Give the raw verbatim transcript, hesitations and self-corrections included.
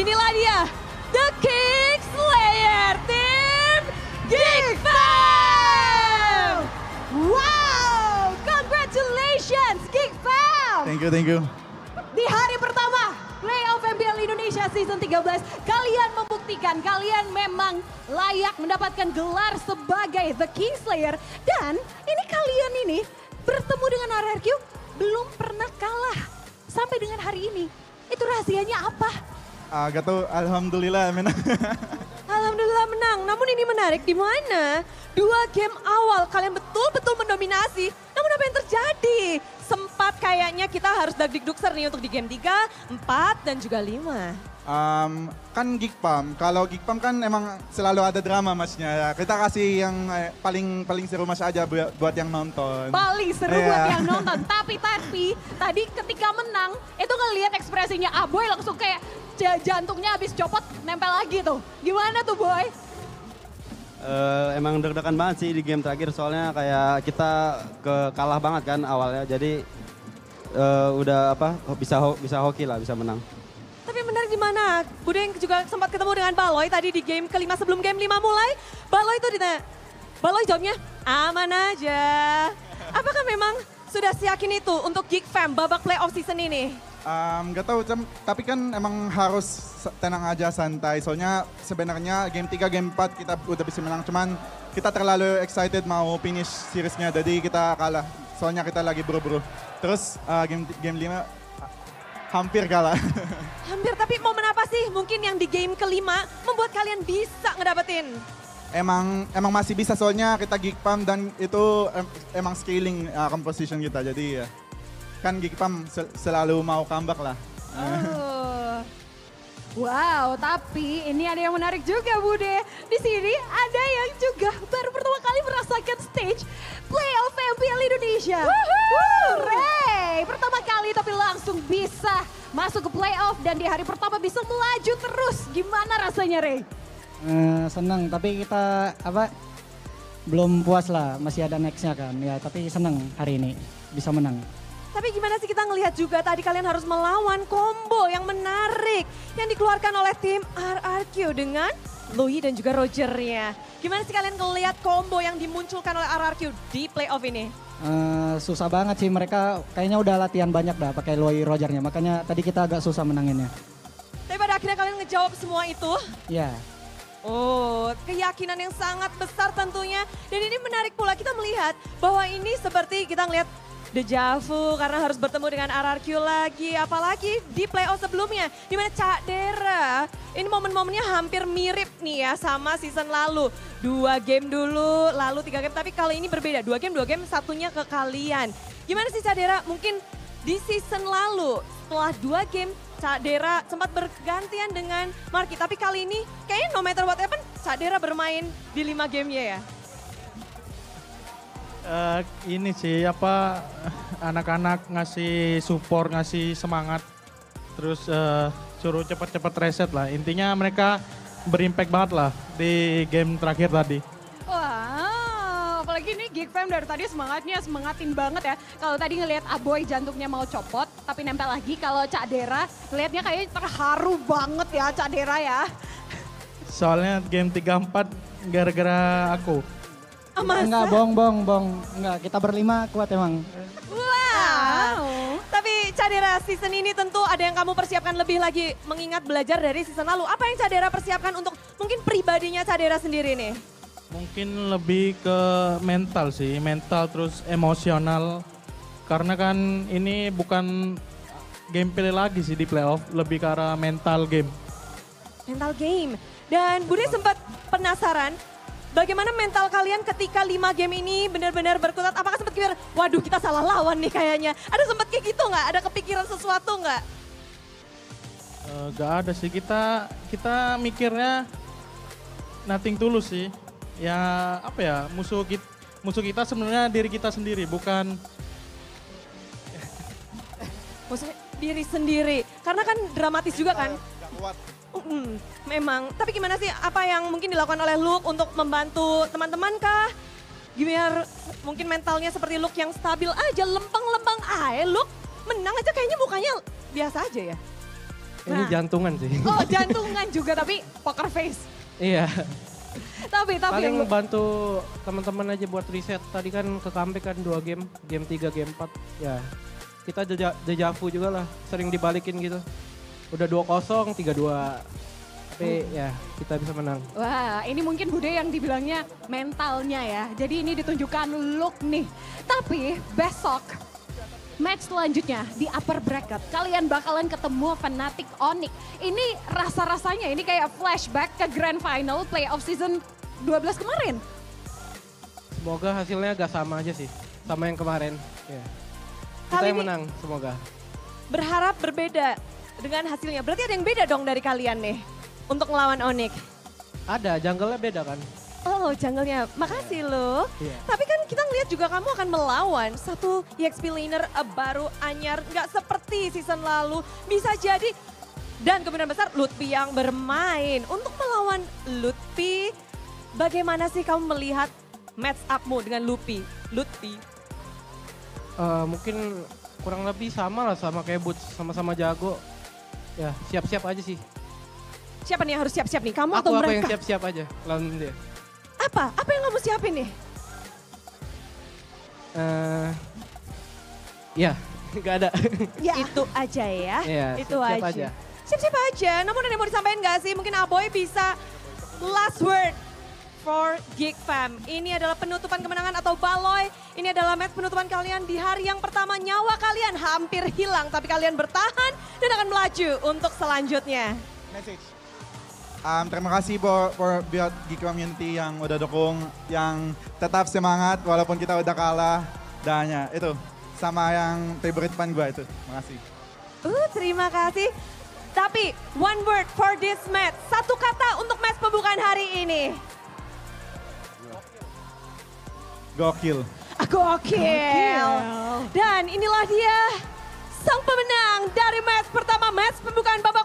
inilah dia, The King Slayer Team Geek Fam! Wow, congratulations Geek Fam! Thank you, thank you. Di hari pertama Playoff M P L Indonesia Season tiga belas, kalian membuktikan kalian memang layak mendapatkan gelar sebagai The King Slayer. Dan ini kalian ini bertemu dengan R R Q belum pernah kalah sampai dengan hari ini. Itu rahasianya apa? Uh, gak tau, alhamdulillah menang. Alhamdulillah menang, namun ini menarik di mana dua game awal kalian betul-betul mendominasi. Namun apa yang terjadi? Sempat kayaknya kita harus dagdikdukser nih untuk di game tiga, empat, dan juga lima. Um, kan Geekpam, kalau Geekpam kan emang selalu ada drama masnya. Kita kasih yang eh, paling paling seru mas aja buat, buat yang nonton. Paling seru yeah. buat yang nonton. Tapi tapi tadi ketika menang itu ngelihat ekspresinya Aboy langsung kayak jantungnya habis copot nempel lagi tuh. Gimana tuh Boy? Uh, emang deg-degan banget sih di game terakhir soalnya kayak kita ke kalah banget kan awalnya. Jadi uh, udah apa bisa ho bisa hoki lah, bisa menang. Tapi menarik di mana? Bude yang juga sempat ketemu dengan Baloy tadi di game kelima sebelum game lima mulai. Baloy itu ditanya, Baloy jawabnya aman aja. Apakah memang sudah seyakin itu untuk Geek Fam babak playoff season ini? Um, gak tau, tapi kan emang harus tenang aja, santai. Soalnya sebenarnya game tiga, game empat kita udah bisa menang. Cuman kita terlalu excited mau finish seriesnya, jadi kita kalah. Soalnya kita lagi buru-buru. Terus uh, game game lima hampir kalah. Hampir, tapi momen apa sih mungkin yang di game kelima membuat kalian bisa ngedapetin? Emang emang masih bisa soalnya kita Geekpam dan itu em, emang scaling uh, composition kita. Jadi ya kan Geekpam sel selalu mau comeback lah. Oh. Wow, tapi ini ada yang menarik juga Bude. Di sini ada yang juga baru pertama kali merasakan stage Playoff M P L Indonesia. Hooray! Pertama kali tapi langsung bisa masuk ke playoff dan di hari pertama bisa melaju terus. Gimana rasanya Rey? Uh, senang, tapi kita apa belum puas lah, masih ada nextnya kan. Ya, tapi senang hari ini bisa menang. Tapi gimana sih kita ngelihat juga tadi kalian harus melawan combo yang menarik yang dikeluarkan oleh tim R R Q dengan Louis dan juga Rogernya. Gimana sih kalian ngelihat combo yang dimunculkan oleh R R Q di playoff ini? Uh, susah banget sih, mereka kayaknya udah latihan banyak dah pakai Louis Rogernya, makanya tadi kita agak susah menanginnya. Tapi pada akhirnya kalian ngejawab semua itu? Iya. Yeah. Oh, keyakinan yang sangat besar tentunya. Dan ini menarik pula kita melihat bahwa ini seperti kita ngelihat deja vu karena harus bertemu dengan R R Q lagi. Apalagi di playoff sebelumnya. Dimana Cak Dera, ini momen-momennya hampir mirip nih ya sama season lalu. Dua game dulu, lalu tiga game. Tapi kali ini berbeda, dua game, dua game, satunya ke kalian. Gimana sih Cak Dera? Mungkin di season lalu setelah dua game Cak Dera sempat bergantian dengan Marky. Tapi kali ini kayaknya no matter what happen Cak Dera bermain di lima gamenya ya. Uh, ini sih apa anak-anak ngasih support, ngasih semangat. Terus uh, suruh cepat-cepat reset lah. Intinya mereka berimpact banget lah di game terakhir tadi. Wow, apalagi ini Geek Fam dari tadi semangatnya semangatin banget ya. Kalau tadi ngelihat Aboy jantungnya mau copot, tapi nempel lagi. Kalau Cak Dera, ngelihatnya kayaknya terharu banget ya Cak Dera ya. Soalnya game tiga empat gara-gara aku. Oh, enggak, bong, bong, bong. Enggak, kita berlima kuat emang. Wow. Tapi Cak Dera, season ini tentu ada yang kamu persiapkan lebih lagi mengingat belajar dari season lalu. Apa yang Cak Dera persiapkan untuk mungkin pribadinya Cak Dera sendiri nih? Mungkin lebih ke mental sih, mental terus emosional. Karena kan ini bukan gameplay lagi sih di playoff, lebih ke arah mental game. Mental game. Dan Bude sempat penasaran, bagaimana mental kalian ketika lima game ini benar-benar berkutat? Apakah sempat pikir, waduh kita salah lawan nih kayaknya. Ada sempat kayak gitu nggak? Ada kepikiran sesuatu nggak? Uh, gak ada sih, kita kita mikirnya nothing tulus sih. Ya apa ya, musuh kita, musuh kita sebenarnya diri kita sendiri, bukan... Maksudnya diri sendiri, karena kan dramatis juga kan? Gak kuat. Mm, memang, tapi gimana sih apa yang mungkin dilakukan oleh Luke untuk membantu teman-teman kah? Biar mungkin mentalnya seperti Luke yang stabil aja, lempeng-lempeng aja Luke. Menang aja kayaknya mukanya biasa aja ya. Ini Nah. jantungan sih. Oh jantungan juga tapi poker face. Iya. Tapi tapi Paling yang- bantu teman-teman aja buat riset. Tadi kan ke comeback kan dua game, game tiga, game empat. Ya kita deja, dejavu juga lah, sering dibalikin gitu. Udah dua kosong, tiga dua. Tapi ya kita bisa menang. Wah, ini mungkin Bude yang dibilangnya mentalnya ya. Jadi ini ditunjukkan look nih. Tapi besok match selanjutnya di upper bracket kalian bakalan ketemu Fnatic Onyx. Ini rasa-rasanya ini kayak flashback ke grand final playoff season dua belas kemarin. Semoga hasilnya agak sama aja sih, sama yang kemarin. Ya. Kita Kali yang ini- menang, semoga. Berharap berbeda dengan hasilnya. Berarti ada yang beda dong dari kalian nih untuk melawan Onyx. Ada, jungle-nya beda kan? Oh, jungle-nya. Makasih loh. Iya. Tapi kan kita ngeliat juga kamu akan melawan satu E X P laner eh, baru anyar. Nggak seperti season lalu. Bisa jadi. Dan kemungkinan besar Lutfi yang bermain. Untuk melawan Lutfi, bagaimana sih kamu melihat match up-mu dengan Lutfi? Lutfi. Eh, mungkin kurang lebih sama lah sama kayak Boots, sama-sama jago. Ya siap-siap aja sih. Siapa nih yang harus siap-siap nih? Kamu Aku, atau aku yang mereka? siap-siap aja lawan dia. Apa? Apa yang kamu siapin nih? Eh, ya, nggak ada. Ya. Itu aja ya. Iya, itu siap-siap aja. aja. Siap-siap aja. Namun ada yang mau disampaikan gak sih? Mungkin Aboy bisa last word for Geek Fam. Ini adalah penutupan kemenangan atau Baloy. Ini adalah match penutupan kalian di hari yang pertama. Nyawa kalian hampir hilang tapi kalian bertahan dan akan melaju untuk selanjutnya. Message. Um, terima kasih for, for buat Geek Community yang udah dukung, yang tetap semangat walaupun kita udah kalah. Dan ya itu, sama yang favorite fan gue itu. Terima kasih. Uh, terima kasih. Tapi one word for this match. Satu kata untuk match pembukaan hari ini. Gokil. Gokil. Dan inilah dia sang pemenang dari match pertama, match pembukaan babak